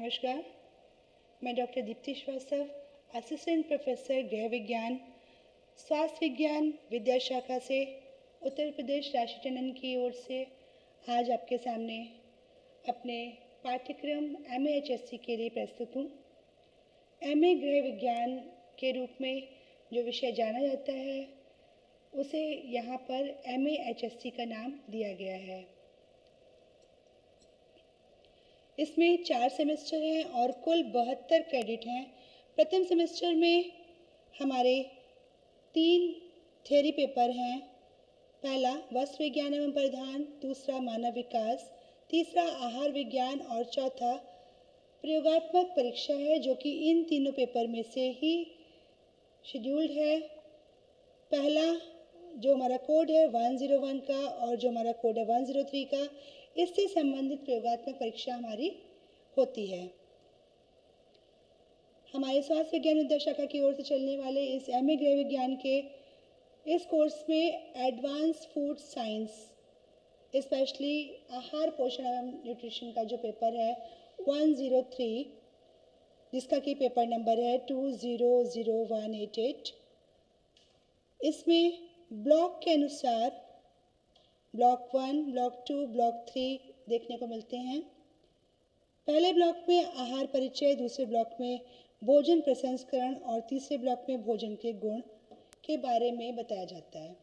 नमस्कार, मैं doctor Deepti Srivastava, assistant professor गृह विज्ञान, स्वास्थ्य विज्ञान विद्या शाखा से उत्तर प्रदेश राष्ट्रीय टंडन की ओर से आज आपके सामने अपने पाठ्यक्रम MAHSC के लिए प्रस्तुत हूँ। MA गृह विज्ञान के रूप में जो विषय जाना जाता है उसे यहाँ पर MAHSC का नाम दिया गया है। इसमें 4 सेमेस्टर हैं और कुल 72 क्रेडिट हैं। प्रथम सेमेस्टर में हमारे 3 थ्योरी पेपर हैं। पहला वस्त्र विज्ञान एवं परिधान, दूसरा मानव विकास, तीसरा आहार विज्ञान और चौथा प्रयोगात्मक परीक्षा है, जो कि इन तीनों पेपर में से ही शेड्यूल्ड है। पहला जो हमारा कोड है 101 का और जो हमारा कोड है 103 का, इससे संबंधित प्रयोगात्मक परीक्षा हमारी होती है। हमारे स्वास्थ्य विज्ञान विद्या शाखा की ओर से चलने वाले इस MA गृह विज्ञान के इस कोर्स में एडवांस फूड साइंस, स्पेशली आहार पोषण एवं न्यूट्रिशन का जो पेपर है 103, जिसका कि पेपर नंबर है 200188, इसमें ब्लॉक के अनुसार ब्लॉक 1, ब्लॉक 2, ब्लॉक 3 देखने को मिलते हैं। पहले ब्लॉक में आहार परिचय, दूसरे ब्लॉक में भोजन प्रसंस्करण और तीसरे ब्लॉक में भोजन के गुण के बारे में बताया जाता है।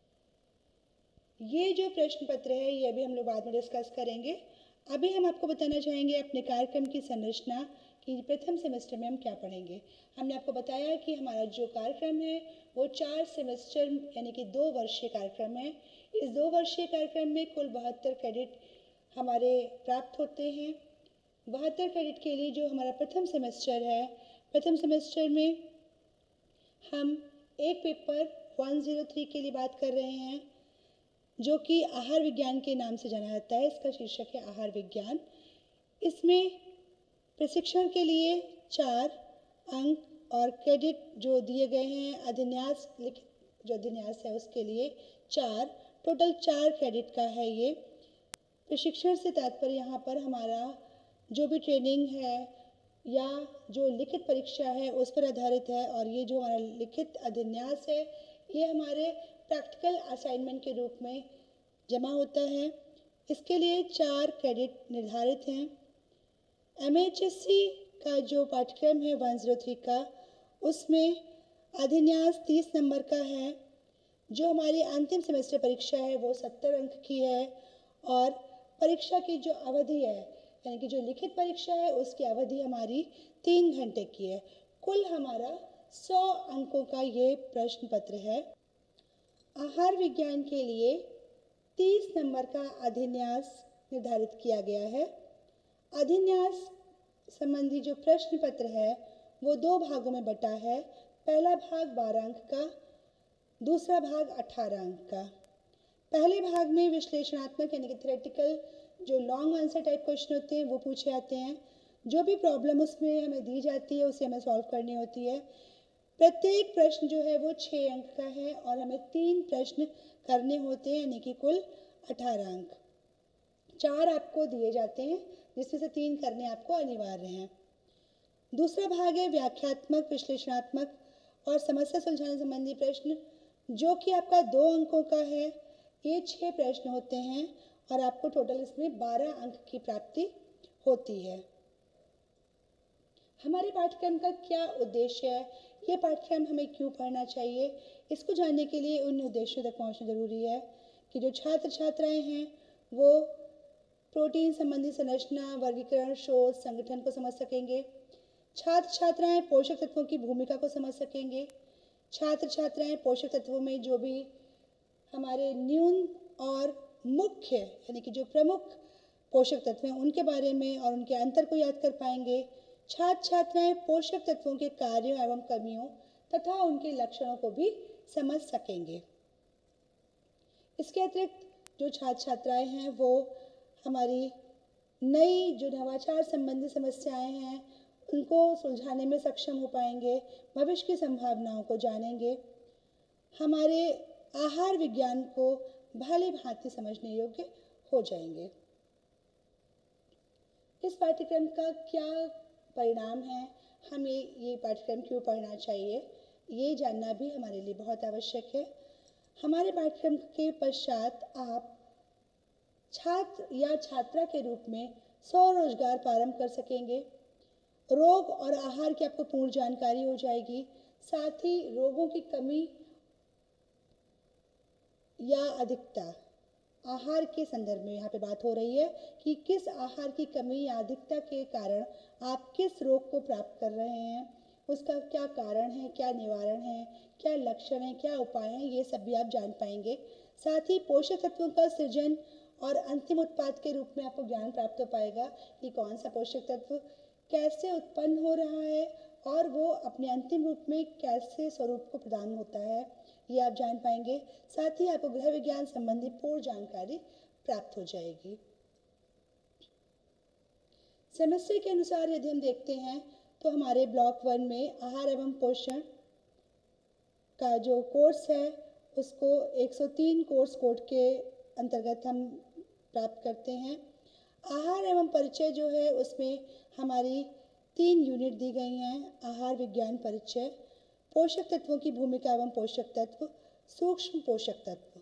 ये जो प्रश्न पत्र है ये भी हम लोग बाद में डिस्कस करेंगे। अभी हम आपको बताना चाहेंगे अपने कार्यक्रम की संरचना कि प्रथम सेमेस्टर में हम क्या पढ़ेंगे। हमने आपको बताया कि हमारा जो कार्यक्रम है वो 4 सेमेस्टर यानी कि 2 वर्षीय कार्यक्रम है। इस 2 वर्षीय कार्यक्रम में कुल 72 क्रेडिट हमारे प्राप्त होते हैं। 72 क्रेडिट के लिए जो हमारा प्रथम सेमेस्टर है, प्रथम सेमेस्टर में हम एक पेपर 103 के लिए बात कर रहे हैं, जो कि आहार विज्ञान के नाम से जाना जाता है। इसका शीर्षक है आहार विज्ञान। इसमें प्रशिक्षण के लिए 4 अंक और क्रेडिट जो दिए गए हैं, अधिन्यास लिखित जो अधिन्यास है उसके लिए 4, टोटल 4 क्रेडिट का है ये। प्रशिक्षण से तात्पर्य यहाँ पर हमारा जो भी ट्रेनिंग है या जो लिखित परीक्षा है उस पर आधारित है, और ये जो हमारा लिखित अधिन्यास है ये हमारे प्रैक्टिकल असाइनमेंट के रूप में जमा होता है। इसके लिए 4 क्रेडिट निर्धारित हैं। MAHSC का जो पाठ्यक्रम है 103 का, उसमें अधिन्यास 30 नंबर का है। जो हमारी अंतिम सेमेस्टर परीक्षा है वो 70 अंक की है, और परीक्षा की जो अवधि है यानी कि जो लिखित परीक्षा है उसकी अवधि हमारी 3 घंटे की है। कुल हमारा 100 अंकों का ये प्रश्न पत्र है। आहार विज्ञान के लिए 30 नंबर का अधिन्यास निर्धारित किया गया है। अधिन्यास संबंधी जो प्रश्न पत्र है वो 2 भागों में बटा है। पहला भाग 12 अंक का, दूसरा भाग 18 अंक का। पहले भाग में विश्लेषणात्मक यानी कि थ्योरेटिकल जो लॉन्ग आंसर टाइप क्वेश्चन होते हैं वो पूछे जाते हैं। जो भी प्रॉब्लम उसमें हमें दी जाती है उसे हमें सॉल्व करनी होती है। प्रत्येक प्रश्न जो है वो 6 अंक का है और हमें 3 प्रश्न करने होते हैं, यानी कि कुल 18 अंक। 4 आपको दिए जाते हैं जिसमें से 3 करने आपको अनिवार्य हैं। दूसरा भाग है व्याख्यात्मक, विश्लेषणात्मक और समस्या सुलझाने संबंधी प्रश्न, जो कि आपका 2 अंकों का है। ये 6 प्रश्न होते हैं और आपको टोटल इसमें 12 अंक की प्राप्ति होती है। हमारे पाठ्यक्रम का क्या उद्देश्य है, ये पाठ्यक्रम हमें क्यों पढ़ना चाहिए, इसको जानने के लिए उन उद्देश्यों तक पहुंचना जरूरी है कि जो छात्र छात्राएं हैं वो प्रोटीन संबंधी संरचना, वर्गीकरण, शोध, संगठन को समझ सकेंगे। छात्र छात्राएं पोषक तत्वों की भूमिका को समझ सकेंगे। छात्र छात्राएं पोषक तत्वों में जो भी हमारे न्यून और मुख्य यानी कि जो प्रमुख पोषक तत्व हैं उनके बारे में और उनके अंतर को याद कर पाएंगे। छात्र छात्राएं पोषक तत्वों के कार्यों एवं कमियों तथा उनके लक्षणों को भी समझ सकेंगे। इसके अतिरिक्त जो छात्र छात्राएं हैं वो हमारी नई जो नवाचार संबंधी समस्याएं हैं उनको सुलझाने में सक्षम हो पाएंगे, भविष्य की संभावनाओं को जानेंगे, हमारे आहार विज्ञान को भली भांति समझने योग्य हो जाएंगे। इस पाठ्यक्रम का क्या परिणाम है, हमें ये पाठ्यक्रम क्यों पढ़ना चाहिए, ये जानना भी हमारे लिए बहुत आवश्यक है। हमारे पाठ्यक्रम के पश्चात आप छात्र या छात्रा के रूप में स्वरोजगार प्रारंभ कर सकेंगे। रोग और आहार की आपको पूर्ण जानकारी हो जाएगी। साथ ही रोगों की कमी या अधिकता, आहार के संदर्भ में यहाँ पे बात हो रही है कि किस आहार की कमी या अधिकता के कारण आप किस रोग को प्राप्त कर रहे हैं, उसका क्या कारण है, क्या निवारण है, क्या लक्षण है, क्या उपाय हैं, ये सब भी आप जान पाएंगे। साथ ही पोषक तत्वों का सृजन और अंतिम उत्पाद के रूप में आपको ज्ञान प्राप्त हो पाएगा कि कौन सा पोषक तत्व कैसे उत्पन्न हो रहा है और वो अपने अंतिम रूप में कैसे स्वरूप को प्रदान होता है, ये आप जान पाएंगे। साथ ही आपको गृह विज्ञान संबंधी पूर्ण जानकारी प्राप्त हो जाएगी। सेमेस्टर के अनुसार यदि हम देखते हैं तो हमारे ब्लॉक 1 में आहार एवं पोषण का जो कोर्स है उसको 103 कोर्स कोड के अंतर्गत हम प्राप्त करते हैं। आहार एवं परिचय जो है उसमें हमारी 3 यूनिट दी गई हैं। आहार विज्ञान परिचय, पोषक तत्वों की भूमिका एवं पोषक तत्व, सूक्ष्म पोषक तत्व।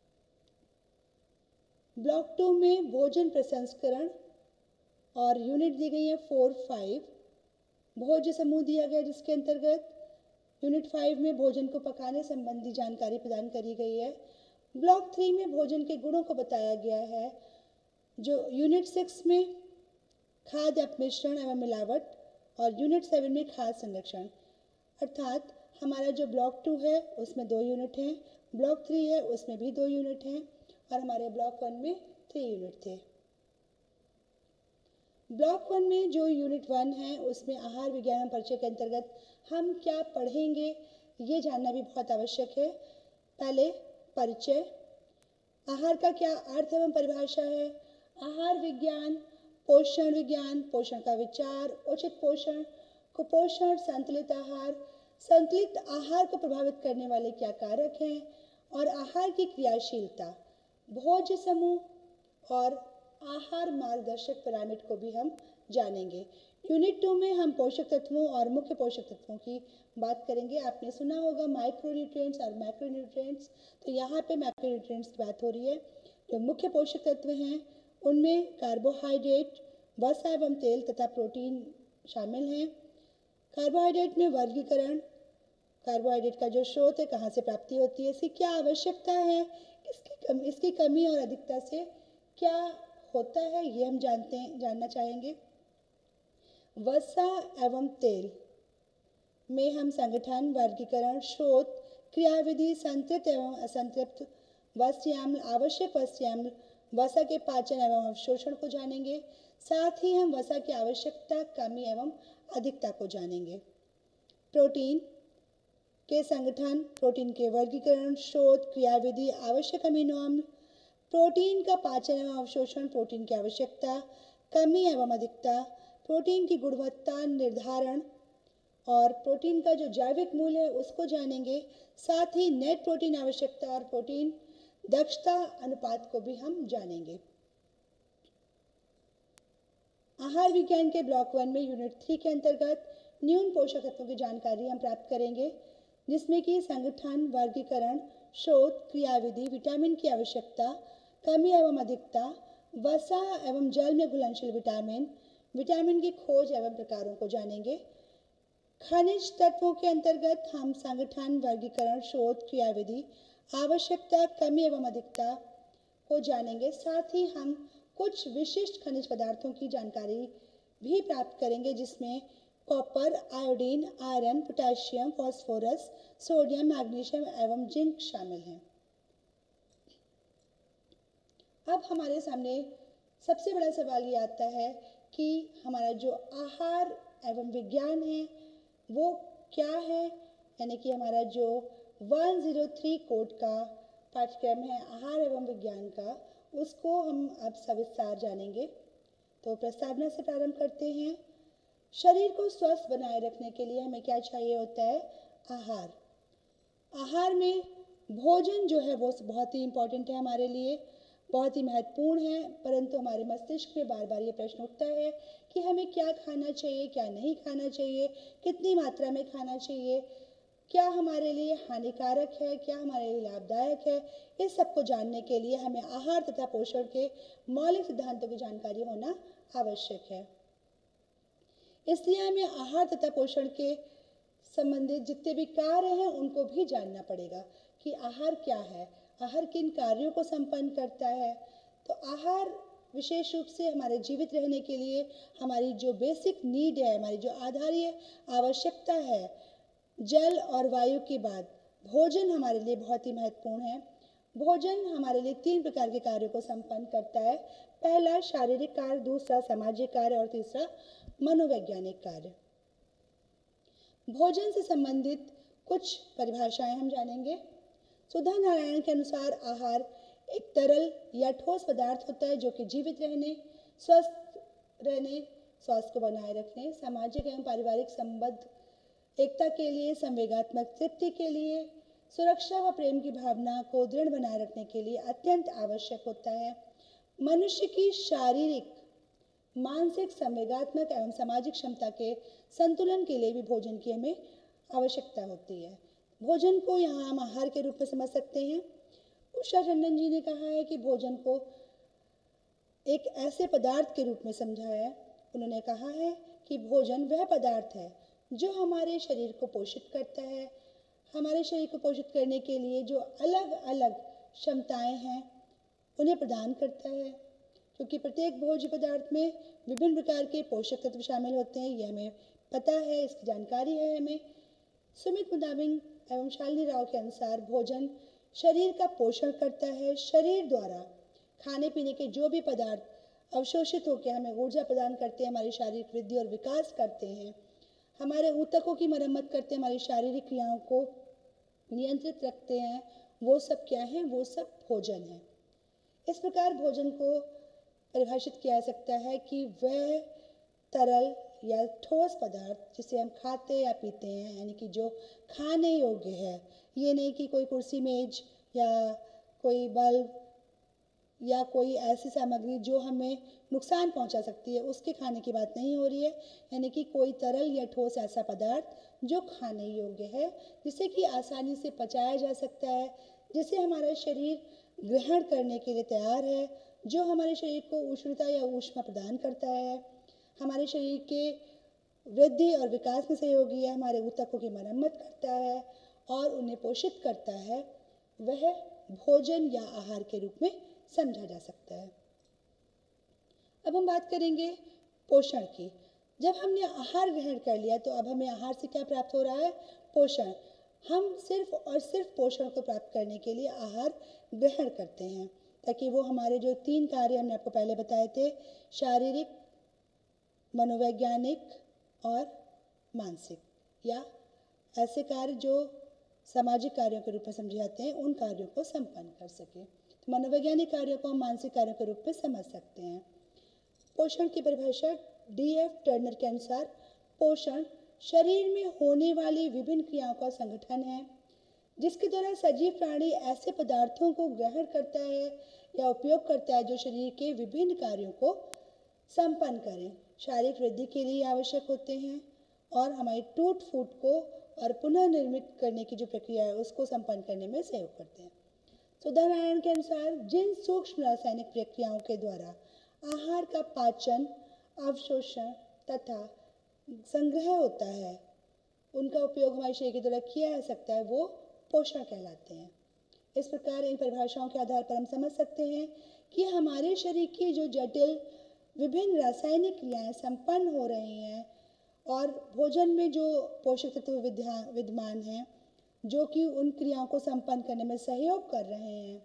ब्लॉक 2 में भोजन प्रसंस्करण और यूनिट दी गई है 4, 5। भोज्य समूह दिया गया जिसके अंतर्गत यूनिट 5 में भोजन को पकाने संबंधी जानकारी प्रदान करी गई है। ब्लॉक 3 में भोजन के गुणों को बताया गया है। जो यूनिट 6 में खाद्य अपमिश्रण एवं मिलावट और यूनिट 7 में खाद्य संरक्षण। अर्थात हमारा जो ब्लॉक 2 है उसमें 2 यूनिट हैं, ब्लॉक 3 है उसमें भी 2 यूनिट हैं और हमारे ब्लॉक 1 में 3 यूनिट थे। ब्लॉक 1 में जो यूनिट 1 है उसमें आहार विज्ञान परिचय के अंतर्गत हम क्या पढ़ेंगे ये जानना भी बहुत आवश्यक है। पहले परिचय, आहार का क्या अर्थ एवं परिभाषा है, आहार विज्ञान, पोषण का विचार, उचित पोषण, कुपोषण, संतुलित आहार को प्रभावित करने वाले क्या कारक हैं और आहार की क्रियाशीलता, भोज्य समूह और आहार मार्गदर्शक पिरामिड को भी हम जानेंगे। यूनिट 2 में हम पोषक तत्वों और मुख्य पोषक तत्वों की बात करेंगे। आपने सुना होगा माइक्रोन्यूट्रिएंट्स और मैक्रोन्यूट्रिएंट्स, तो यहाँ पे मैक्रोन्यूट्रिएंट्स की बात हो रही है। जो मुख्य पोषक तत्व हैं उनमें कार्बोहाइड्रेट, वसा एवं तेल तथा प्रोटीन शामिल हैं। कार्बोहाइड्रेट में वर्गीकरण, कार्बोहाइड्रेट का जो स्रोत है, कहाँ से प्राप्ति होती है, इसकी क्या आवश्यकता है, इसकी कमी और अधिकता से क्या होता है, ये हम जानना चाहेंगे। वसा एवं तेल में हम संगठन, वर्गीकरण, स्रोत, क्रियाविधि, संतृप्त एवं असंतृप्त वस्याम्ल, आवश्यक वस्याम्ल, वसा के पाचन एवं अवशोषण को जानेंगे। साथ ही हम वसा की आवश्यकता, कमी एवं अधिकता को जानेंगे। प्रोटीन के संगठन, प्रोटीन के वर्गीकरण, स्रोत, क्रियाविधि, आवश्यक अमीनो अम्ल, प्रोटीन का पाचन एवं अवशोषण, प्रोटीन की आवश्यकता, कमी एवं अधिकता, प्रोटीन की गुणवत्ता निर्धारण और प्रोटीन का जो जैविक मूल्य है उसको जानेंगे। साथ ही नेट प्रोटीन आवश्यकता और प्रोटीन दक्षता अनुपात को भी हम जानेंगे। आहार विज्ञान के ब्लॉक 1 में यूनिट 3 के अंतर्गत न्यून पोषक तत्वों की जानकारी हम प्राप्त करेंगे, जिसमें कि संगठन, वर्गीकरण, स्रोत, क्रियाविधि, विटामिन की आवश्यकता, कमी एवं अधिकता, वसा एवं जल में घुलनशील विटामिन, विटामिन की खोज एवं प्रकारों को जानेंगे। खनिज तत्वों के अंतर्गत हम संगठन, वर्गीकरण, स्रोत, क्रियाविधि, आवश्यकता, कमी एवं अधिकता को जानेंगे। साथ ही हम कुछ विशिष्ट खनिज पदार्थों की जानकारी भी प्राप्त करेंगे, जिसमें copper, iodine, iron, potassium, phosphorus, sodium, magnesium एवं जिंक शामिल हैं। अब हमारे सामने सबसे बड़ा सवाल ये आता है कि हमारा जो आहार एवं विज्ञान है वो क्या है, यानी कि हमारा जो 103 कोड का पाठ्यक्रम है आहार एवं विज्ञान का, उसको हम अब सविस्तार जानेंगे। तो प्रस्तावना से प्रारंभ करते हैं। शरीर को स्वस्थ बनाए रखने के लिए हमें क्या चाहिए होता है, आहार। आहार में भोजन जो है वो बहुत ही इम्पोर्टेंट है हमारे लिए। बहुत ही महत्वपूर्ण है, परंतु हमारे मस्तिष्क में बार बार ये प्रश्न उठता है कि हमें क्या खाना चाहिए, क्या नहीं खाना चाहिए, कितनी मात्रा में खाना चाहिए, क्या हमारे लिए हानिकारक है, क्या हमारे लिए लाभदायक है। इस सब को जानने के लिए हमें आहार तथा पोषण के मौलिक सिद्धांतों की जानकारी होना आवश्यक है। इसलिए हमें आहार तथा पोषण के संबंधित जितने भी कार्य हैं उनको भी जानना पड़ेगा कि आहार क्या है, आहार किन कार्यों को संपन्न करता है। तो आहार विशेष रूप से हमारे जीवित रहने के लिए हमारी जो बेसिक नीड है, हमारी जो आधारीय आवश्यकता है, जल और वायु के बाद भोजन हमारे लिए बहुत ही महत्वपूर्ण है। भोजन हमारे लिए 3 प्रकार के कार्यों को संपन्न करता है। पहला शारीरिक कार्य, दूसरा सामाजिक कार्य और तीसरा मनोवैज्ञानिक कार्य। भोजन से संबंधित कुछ परिभाषाएं हम जानेंगे। सुधा नारायण के अनुसार आहार एक तरल या ठोस पदार्थ होता है जो कि जीवित रहने, स्वस्थ रहने, स्वास्थ्य को बनाए रखने, सामाजिक एवं पारिवारिक संबंध एकता के लिए, संवेगात्मक तृप्ति के लिए, सुरक्षा व प्रेम की भावना को दृढ़ बनाए रखने के लिए अत्यंत आवश्यक होता है। मनुष्य की शारीरिक, मानसिक, संवेगात्मक एवं सामाजिक क्षमता के संतुलन के लिए भी भोजन की हमें आवश्यकता होती है। भोजन को यहाँ हम आहार के रूप में समझ सकते हैं। उषा टंडन जी ने कहा है कि भोजन को एक ऐसे पदार्थ के रूप में समझा है। उन्होंने कहा है कि भोजन वह पदार्थ है जो हमारे शरीर को पोषित करता है। हमारे शरीर को पोषित करने के लिए जो अलग अलग क्षमताएं हैं उन्हें प्रदान करता है, क्योंकि प्रत्येक भोज्य पदार्थ में विभिन्न प्रकार के पोषक तत्व शामिल होते हैं। यह हमें पता है, इसकी जानकारी है हमें। सुमित मुदाबिंग एवं शालिनी राव के अनुसार भोजन शरीर का पोषण करता है। शरीर द्वारा खाने पीने के जो भी पदार्थ अवशोषित होकर हमें ऊर्जा प्रदान करते हैं, हमारी शारीरिक वृद्धि और विकास करते हैं, हमारे ऊतकों की मरम्मत करते हैं, हमारी शारीरिक क्रियाओं को नियंत्रित रखते हैं, वो सब क्या है? वो सब भोजन है। इस प्रकार भोजन को परिभाषित किया जा सकता है कि वह तरल या ठोस पदार्थ जिसे हम खाते या पीते हैं, यानी कि जो खाने योग्य है। ये नहीं कि कोई कुर्सी मेज या कोई बल्ब या कोई ऐसी सामग्री जो हमें नुकसान पहुंचा सकती है उसके खाने की बात नहीं हो रही है। यानी कि कोई तरल या ठोस ऐसा पदार्थ जो खाने योग्य है, जिसे कि आसानी से पचाया जा सकता है, जिसे हमारा शरीर ग्रहण करने के लिए तैयार है, जो हमारे शरीर को उष्णता या ऊष्मा प्रदान करता है, हमारे शरीर के वृद्धि और विकास में सहयोगी है, हमारे ऊतकों की मरम्मत करता है और उन्हें पोषित करता है, वह भोजन या आहार के रूप में समझा जा सकता है। अब हम बात करेंगे पोषण की। जब हमने आहार ग्रहण कर लिया तो अब हमें आहार से क्या प्राप्त हो रहा है? पोषण। हम सिर्फ और सिर्फ पोषण को प्राप्त करने के लिए आहार ग्रहण करते हैं, ताकि वो हमारे जो 3 कार्य हमने आपको पहले बताए थे, शारीरिक, मनोवैज्ञानिक और मानसिक, या ऐसे कार्य जो सामाजिक कार्यों के रूप में समझे जाते हैं, उन कार्यों को संपन्न कर सके। तो मनोवैज्ञानिक कार्यों को हम मानसिक कार्यों के रूप में समझ सकते हैं। पोषण की परिभाषा D.F. टर्नर के अनुसार पोषण शरीर में होने वाली विभिन्न क्रियाओं का संगठन है, जिसके द्वारा सजीव प्राणी ऐसे पदार्थों को ग्रहण करता है या उपयोग करता है जो शरीर के विभिन्न कार्यों को संपन्न करें, शारीरिक वृद्धि के लिए आवश्यक होते हैं और हमारी टूट फूट को और पुनः निर्मित करने की जो प्रक्रिया है उसको संपन्न करने में सहयोग करते हैं। सुधा नारायण के अनुसार जिन सूक्ष्म रासायनिक प्रक्रियाओं के द्वारा आहार का पाचन, अवशोषण तथा संग्रह होता है, उनका उपयोग हमारे शरीर के द्वारा किया जा सकता है, वो पोषण कहलाते हैं। इस प्रकार इन परिभाषाओं के आधार पर हम समझ सकते हैं कि हमारे शरीर की जो जटिल विभिन्न रासायनिक क्रियाएं संपन्न हो रही हैं और भोजन में जो पोषक तत्व विद्यमान हैं, जो कि उन क्रियाओं को संपन्न करने में सहयोग कर रहे हैं,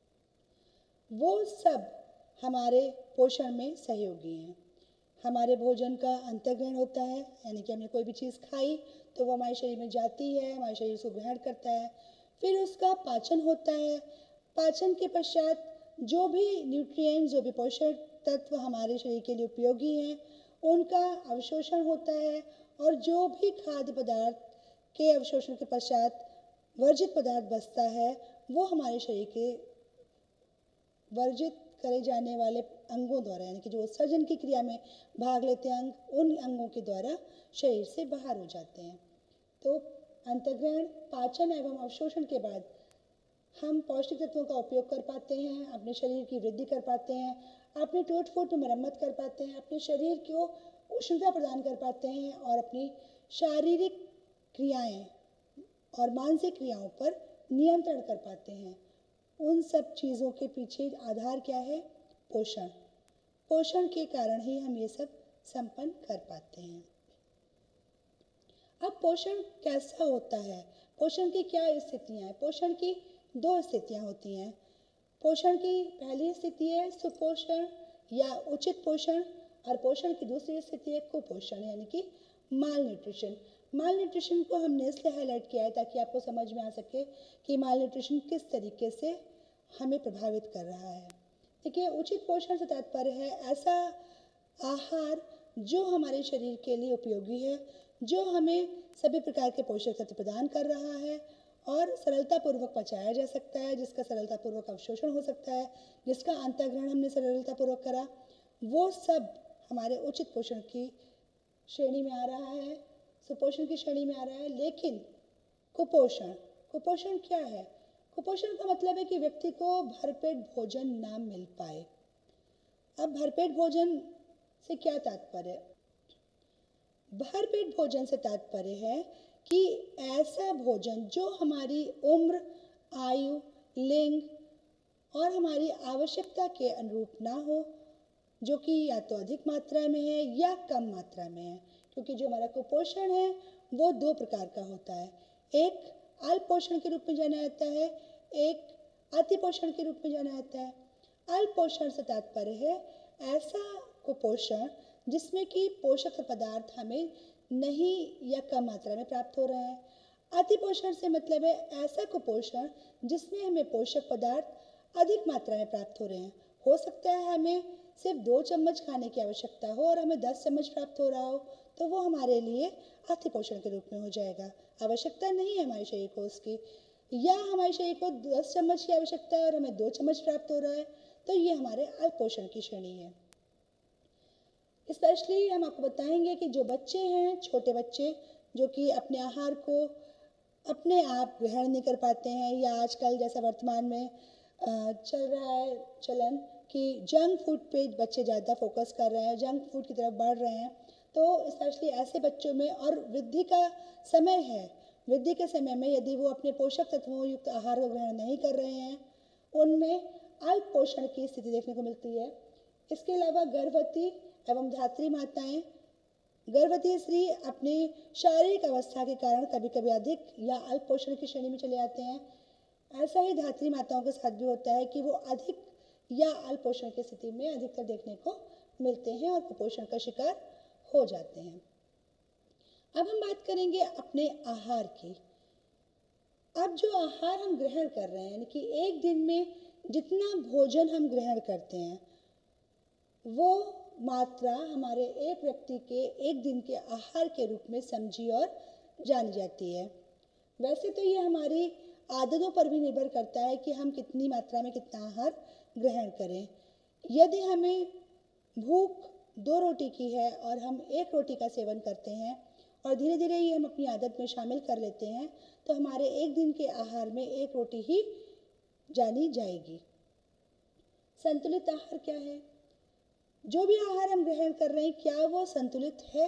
वो सब हमारे पोषण में सहयोगी हैं। हमारे भोजन का अंतर्ग्रहण होता है, यानी कि हमने कोई भी चीज़ खाई तो वो हमारे शरीर में जाती है, हमारे शरीर उसको ग्रहण करता है, फिर उसका पाचन होता है। पाचन के पश्चात जो भी न्यूट्रिएंट्स, जो भी पोषक तत्व हमारे शरीर के लिए उपयोगी हैं, उनका अवशोषण होता है और जो भी खाद्य पदार्थ के अवशोषण के पश्चात वर्जित पदार्थ बचता है वो हमारे शरीर के वर्जित करे जाने वाले अंगों द्वारा, यानी कि जो उत्सर्जन की क्रिया में भाग लेते हैं अंग, उन अंगों के द्वारा शरीर से बाहर हो जाते हैं। तो अंतर्ग्रहण, पाचन एवं अवशोषण के बाद हम पौष्टिक तत्वों का उपयोग कर पाते हैं, अपने शरीर की वृद्धि कर पाते हैं, अपनी टूट फूट में मरम्मत कर पाते हैं, अपने शरीर को उष्णता प्रदान कर पाते हैं और अपनी शारीरिक क्रियाएं और मानसिक क्रियाओं पर नियंत्रण कर पाते हैं। उन सब चीज़ों के पीछे आधार क्या है? पोषण। पोषण के कारण ही हम ये सब संपन्न कर पाते हैं। अब पोषण कैसा होता है? पोषण की क्या स्थितियाँ हैं? पोषण की दो स्थितियाँ होती हैं। पोषण की पहली स्थिति है सुपोषण या उचित पोषण, और पोषण की दूसरी स्थिति है कुपोषण यानी कि माल न्यूट्रिशन। माल न्यूट्रिशन को हमने इसलिए हाईलाइट किया है ताकि आपको समझ में आ सके कि माल न्यूट्रिशन किस तरीके से हमें प्रभावित कर रहा है। देखिए, उचित पोषण से तात्पर्य है ऐसा आहार जो हमारे शरीर के लिए उपयोगी है, जो हमें सभी प्रकार के पोषक तत्व प्रदान कर रहा है और सरलतापूर्वक पचाया जा सकता है, जिसका सरलतापूर्वक अवशोषण हो सकता है, जिसका अंतर्ग्रहण हमने सरलतापूर्वक करा, वो सब हमारे उचित पोषण की श्रेणी में आ रहा है, सुपोषण की श्रेणी में आ रहा है। लेकिन कुपोषण, कुपोषण क्या है? कुपोषण का मतलब है कि व्यक्ति को भरपेट भोजन ना मिल पाए। अब भरपेट भोजन से क्या तात्पर्य? भरपेट भोजन से तात्पर्य है कि ऐसा भोजन जो हमारी उम्र, आयु, लिंग और हमारी आवश्यकता के अनुरूप ना हो, जो कि या तो अधिक मात्रा में है या कम मात्रा में है। क्योंकि जो हमारा कुपोषण है वो दो प्रकार का होता है, एक अल्प पोषण के रूप में जाना जाता है, एक अति पोषण के रूप में जाना जाता है। अल्प पोषण से तात्पर्य है ऐसा कुपोषण जिसमें कि पोषक पदार्थ हमें नहीं या कम मात्रा में प्राप्त हो रहे हैं। अति पोषण से मतलब है ऐसा कुपोषण जिसमें हमें पोषक पदार्थ अधिक मात्रा में प्राप्त हो रहे हैं। हो सकता है हमें सिर्फ 2 चम्मच खाने की आवश्यकता हो और हमें 10 चम्मच प्राप्त हो रहा हो, तो वो हमारे लिए अति पोषण के रूप में हो जाएगा। आवश्यकता नहीं है हमारे शरीर को उसकी, या हमारे शरीर को 10 चम्मच की आवश्यकता है और हमें 2 चम्मच प्राप्त हो रहा है, तो ये हमारे अल्प पोषण की श्रेणी है। स्पेशली हम आपको बताएंगे कि जो बच्चे हैं, छोटे बच्चे जो कि अपने आहार को अपने आप ग्रहण नहीं कर पाते हैं, या आजकल जैसा वर्तमान में चल रहा है चलन कि जंक फूड पे बच्चे ज़्यादा फोकस कर रहे हैं, जंक फूड की तरफ बढ़ रहे हैं, तो स्पेशली ऐसे बच्चों में, और वृद्धि का समय है, वृद्धि के समय में यदि वो अपने पोषक तत्वों युक्त आहार को ग्रहण नहीं कर रहे हैं, उनमें अल्प पोषण की स्थिति देखने को मिलती है। इसके अलावा गर्भवती एवं धात्री माताएं, गर्भवती स्त्री अपनी शारीरिक अवस्था के कारण कभी कभी अधिक या अल्प पोषण की श्रेणी में चले जाते हैं। ऐसा ही धात्री माताओं के साथ भी होता है कि वो अधिक या अल्प पोषण की स्थिति में अधिकतर देखने को मिलते हैं और कुपोषण का शिकार हो जाते हैं। अब हम बात करेंगे अपने आहार की। अब जो आहार हम ग्रहण कर रहे हैं, यानी कि एक दिन में जितना भोजन हम ग्रहण करते हैं, वो मात्रा हमारे एक व्यक्ति के एक दिन के आहार के रूप में समझी और जानी जाती है। वैसे तो ये हमारी आदतों पर भी निर्भर करता है कि हम कितनी मात्रा में कितना आहार ग्रहण करें। यदि हमें भूख 2 रोटी की है और हम 1 रोटी का सेवन करते हैं और धीरे धीरे ये हम अपनी आदत में शामिल कर लेते हैं, तो हमारे एक दिन के आहार में 1 रोटी ही जानी जाएगी। संतुलित आहार क्या है? जो भी आहार हम ग्रहण कर रहे हैं, क्या वो संतुलित है?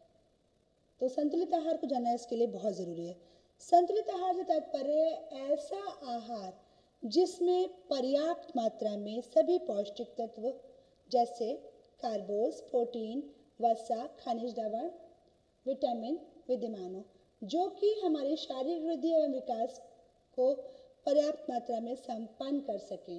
तो संतुलित आहार को जानना इसके लिए बहुत ज़रूरी है। संतुलित आहार से तात्पर्य है ऐसा आहार जिसमें पर्याप्त मात्रा में सभी पौष्टिक तत्व जैसे कार्बोस, प्रोटीन, वसा, खनिज लवण, विटामिन विद्यमान हो, जो कि हमारी शारीरिक वृद्धि एवं विकास को पर्याप्त मात्रा में संपन्न कर सकें,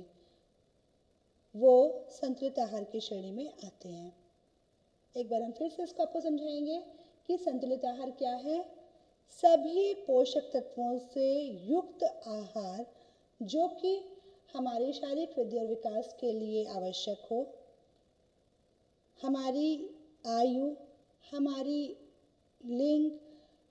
वो संतुलित आहार की श्रेणी में आते हैं। एक बार हम फिर से इसको आपको समझाएंगे कि संतुलित आहार क्या है। सभी पोषक तत्वों से युक्त आहार जो कि हमारी शारीरिक वृद्धि और विकास के लिए आवश्यक हो, हमारी आयु, हमारी लिंग,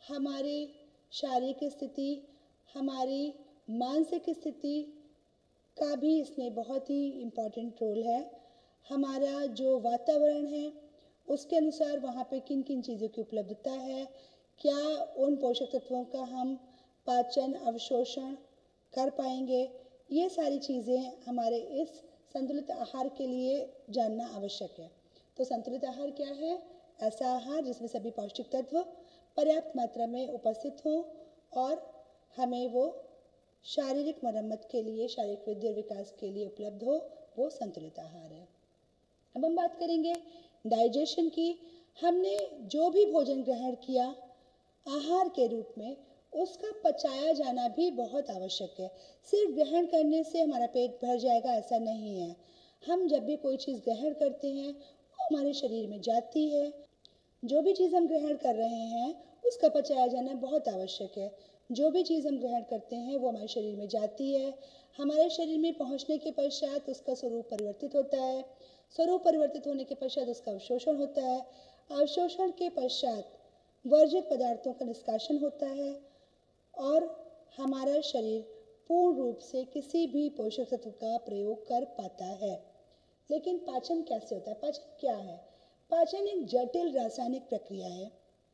हमारी शारीरिक स्थिति, हमारी मानसिक स्थिति का भी इसमें बहुत ही इम्पोर्टेंट रोल है। हमारा जो वातावरण है उसके अनुसार वहाँ पे किन किन चीज़ों की उपलब्धता है, क्या उन पोषक तत्वों का हम पाचन अवशोषण कर पाएंगे, ये सारी चीज़ें हमारे इस संतुलित आहार के लिए जानना आवश्यक है। तो संतुलित आहार क्या है? ऐसा आहार जिसमें सभी पौष्टिक तत्व पर्याप्त मात्रा में उपस्थित हों और हमें वो शारीरिक मरम्मत के लिए, शारीरिक वृद्धि और विकास के लिए उपलब्ध हो, वो संतुलित आहार है। अब हम बात करेंगे डाइजेशन की। हमने जो भी भोजन ग्रहण किया आहार के रूप में, उसका पचाया जाना भी बहुत आवश्यक है। सिर्फ ग्रहण करने से हमारा पेट भर जाएगा ऐसा नहीं है। हम जब भी कोई चीज़ ग्रहण करते हैं वो हमारे शरीर में जाती है। जो भी चीज़ हम ग्रहण कर रहे हैं उसका पचाया जाना बहुत आवश्यक है। जो भी चीज़ हम ग्रहण करते हैं वो हमारे शरीर में जाती है। हमारे शरीर में पहुंचने के पश्चात उसका स्वरूप परिवर्तित होता है। स्वरूप परिवर्तित होने के पश्चात उसका अवशोषण होता है। अवशोषण के पश्चात वर्जित पदार्थों का निष्कासन होता है और हमारा शरीर पूर्ण रूप से किसी भी पोषक तत्व का प्रयोग कर पाता है। लेकिन पाचन कैसे होता है? पाचन क्या है? पाचन एक जटिल रासायनिक प्रक्रिया है।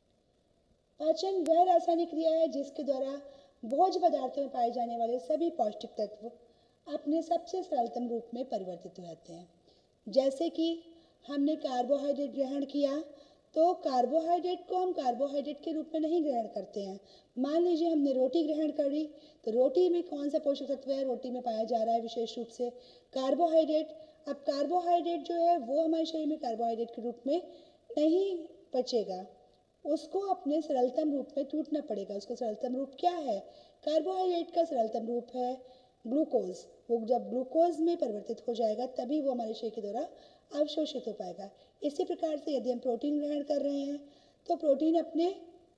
पाचन वह रासायनिक क्रिया है जिसके द्वारा भोज्य पदार्थों में पाए जाने वाले सभी पौष्टिक तत्व अपने सबसे सरलतम रूप में परिवर्तित हो जाते हैं। जैसे कि हमने कार्बोहाइड्रेट ग्रहण किया तो कार्बोहाइड्रेट को हम कार्बोहाइड्रेट के रूप में नहीं ग्रहण करते हैं। मान लीजिए हमने रोटी ग्रहण करी तो रोटी में कौन सा पोषक तत्व है? रोटी में पाया जा रहा है विशेष रूप से कार्बोहाइड्रेट। अब कार्बोहाइड्रेट जो है वो हमारे शरीर में कार्बोहाइड्रेट के रूप में नहीं पचेगा, उसको अपने सरलतम रूप में टूटना पड़ेगा। उसका सरलतम रूप क्या है? कार्बोहाइड्रेट का सरलतम रूप है ग्लूकोज। वो जब ग्लूकोज में परिवर्तित हो जाएगा तभी वो हमारे शरीर के द्वारा अवशोषित हो पाएगा। इसी प्रकार से यदि हम प्रोटीन ग्रहण कर रहे हैं तो प्रोटीन अपने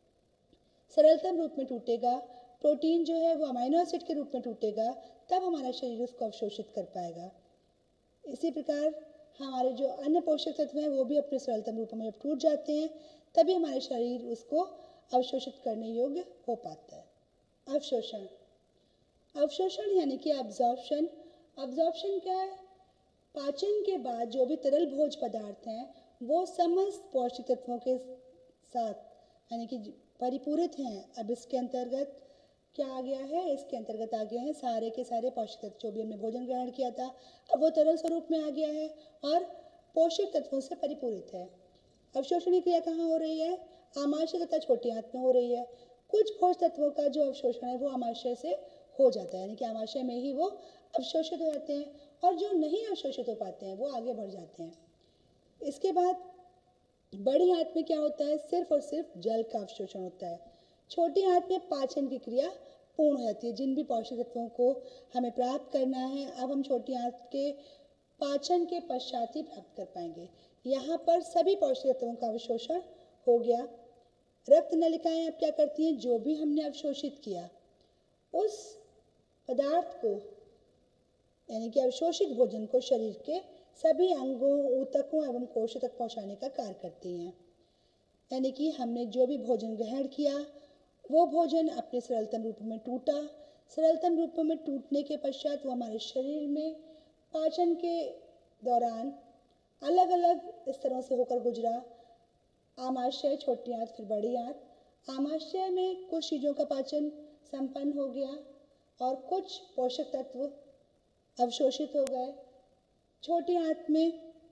सरलतम रूप में टूटेगा। प्रोटीन जो है वो अमाइनो एसिड के रूप में टूटेगा, तब हमारा शरीर उसको अवशोषित कर पाएगा। इसी प्रकार हमारे जो अन्य पोषक तत्व हैं वो भी अपने सरलतम रूप में जब टूट जाते हैं तभी हमारे शरीर उसको अवशोषित करने योग्य हो पाता है। अवशोषण, अवशोषण यानी कि अब्जॉर्प्शन। अब्जॉर्प्शन क्या है? पाचन के बाद जो भी तरल भोज्य पदार्थ हैं वो समस्त पौष्टिक तत्वों के साथ यानी कि परिपूरित हैं। अब इसके अंतर्गत क्या आ गया है? इसके अंतर्गत आ गया है सारे के सारे पौष्टिक तत्व जो भी हमने भोजन ग्रहण किया था, अब वो तरल स्वरूप में आ गया है और पोषक तत्वों से परिपूरित है। अवशोषण की क्रिया कहाँ हो रही है? आमाशय तथा छोटी आंत में हो रही है। कुछ पोषक तत्वों का जो अवशोषण है वो आमाशय से हो जाता है, यानी कि आमाशय में ही वो अवशोषित हो जाते हैं, और जो नहीं अवशोषित हो पाते हैं वो आगे बढ़ जाते हैं। इसके बाद बड़ी आंत में क्या होता है? सिर्फ और सिर्फ जल का अवशोषण होता है। छोटी आंत में पाचन की क्रिया पूर्ण हो जाती है। जिन भी पौष्टिक तत्वों को हमें प्राप्त करना है अब हम छोटी आंत के पाचन के पश्चात ही प्राप्त कर पाएंगे। यहाँ पर सभी पौष्टिक तत्वों का अवशोषण हो गया। रक्त नलिकाएं अब क्या करती हैं? जो भी हमने अवशोषित किया उस पदार्थ को यानी कि अवशोषित भोजन को शरीर के सभी अंगों, ऊतकों एवं कोशों तक पहुँचाने का कार्य करती हैं। यानी कि हमने जो भी भोजन ग्रहण किया वो भोजन अपने सरलतम रूप में टूटा। सरलतम रूप में टूटने के पश्चात वो हमारे शरीर में पाचन के दौरान अलग अलग स्तरों से होकर गुजरा। आमाशय, छोटी आंत, फिर बड़ी आंत। आमाशय में कुछ चीज़ों का पाचन संपन्न हो गया और कुछ पोषक तत्व अवशोषित हो गए। छोटी आंत में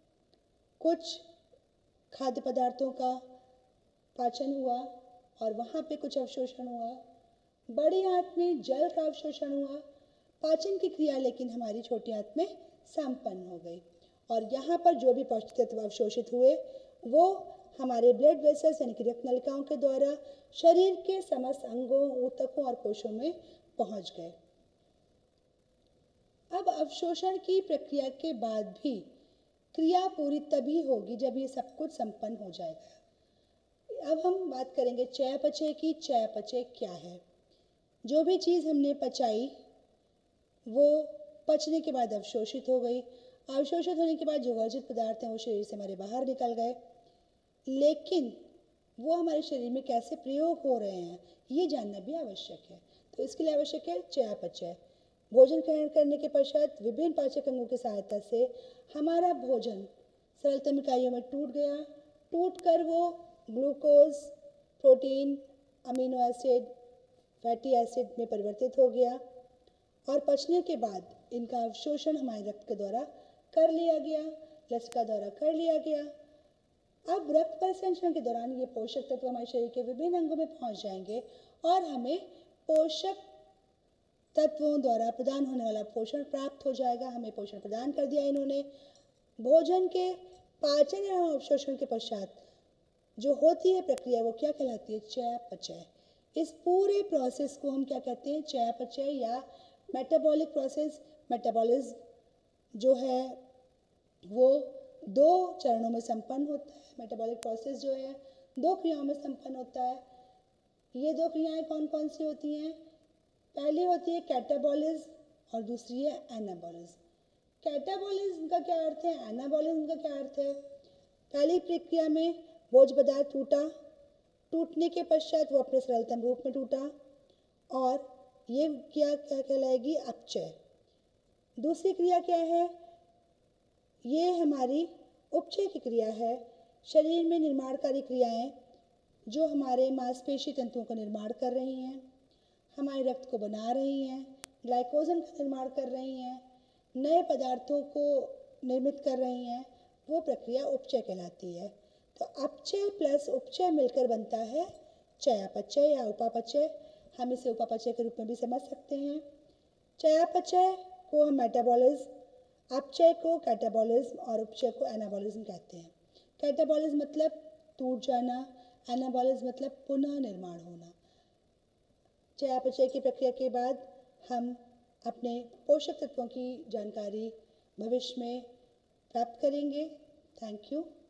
कुछ खाद्य पदार्थों का पाचन हुआ और वहाँ पे कुछ अवशोषण हुआ। बड़ी आंत में जल का अवशोषण हुआ। पाचन की क्रिया लेकिन हमारी छोटी आंत में संपन्न हो गई और यहाँ पर जो भी पौष्टिक तत्व अवशोषित हुए वो हमारे ब्लड वेसल्स यानी कि रक्त नलिकाओं के द्वारा शरीर के समस्त अंगों, ऊतकों और कोशों में पहुँच गए। अब अवशोषण की प्रक्रिया के बाद भी क्रिया पूरी तभी होगी जब ये सब कुछ संपन्न हो जाएगा। अब हम बात करेंगे चयापचय की। चयापचय क्या है? जो भी चीज़ हमने पचाई वो पचने के बाद अवशोषित हो गई। अवशोषित होने के बाद जो वर्जित पदार्थ हैं वो शरीर से हमारे बाहर निकल गए, लेकिन वो हमारे शरीर में कैसे प्रयोग हो रहे हैं ये जानना भी आवश्यक है। तो इसके लिए आवश्यक है चयापचय। भोजन ग्रहण करने के पश्चात विभिन्न पाचक अंगों की सहायता से हमारा भोजन सरलतम इकाइयों में टूट गया, टूट कर वो glucose, protein, amino acid, fatty acid में परिवर्तित हो गया और पचने के बाद इनका अवशोषण हमारे रक्त के द्वारा कर लिया गया, लसिका द्वारा कर लिया गया। अब रक्त परिसंचरण के दौरान ये पोषक तत्व हमारे शरीर के विभिन्न अंगों में पहुंच जाएंगे और हमें पोषक तत्वों द्वारा प्रदान होने वाला पोषण प्राप्त हो जाएगा। हमें पोषण प्रदान कर दिया इन्होंने। भोजन के पाचन एवं अवशोषण के पश्चात जो होती है प्रक्रिया वो क्या कहलाती है? चयापचय। इस पूरे प्रोसेस को हम क्या कहते हैं? चयापचय या मेटाबॉलिक प्रोसेस। मेटाबॉलिज्म जो है वो 2 चरणों में संपन्न होता है। मेटाबॉलिक प्रोसेस जो है 2 क्रियाओं में संपन्न होता है। ये 2 क्रियाएं कौन कौन सी होती हैं? पहली होती है कैटाबॉलिज्म और दूसरी है एनाबॉलिज्म। कैटाबॉलिज्म का क्या अर्थ है? एनाबॉलिज्म का क्या अर्थ है? पहली प्रक्रिया में भोज्य पदार्थ टूटा, टूटने के पश्चात वो अपने सरलतम रूप में टूटा और ये क्या कहलाएगी? अपचय। दूसरी क्रिया क्या है? ये हमारी उपचय की क्रिया है। शरीर में निर्माणकारी क्रियाएं जो हमारे मांसपेशी तंतुओं का निर्माण कर रही हैं, हमारे रक्त को बना रही हैं, ग्लाइकोजन का निर्माण कर रही हैं, नए पदार्थों को निर्मित कर रही हैं, वो प्रक्रिया उपचय कहलाती है। तो अपचय प्लस उपचय मिलकर बनता है चयापचय या उपापचय। हम इसे उपापचय के रूप में भी समझ सकते हैं। चयापचय को हम मेटाबॉलिज्म, अपचय को कैटाबॉलिज्म और उपचय को एनाबॉलिज्म कहते हैं। कैटाबॉलिज्म मतलब टूट जाना, एनाबॉलिज्म मतलब पुनः निर्माण होना। चयापचय की प्रक्रिया के बाद हम अपने पोषक तत्वों की जानकारी भविष्य में प्राप्त करेंगे। Thank you.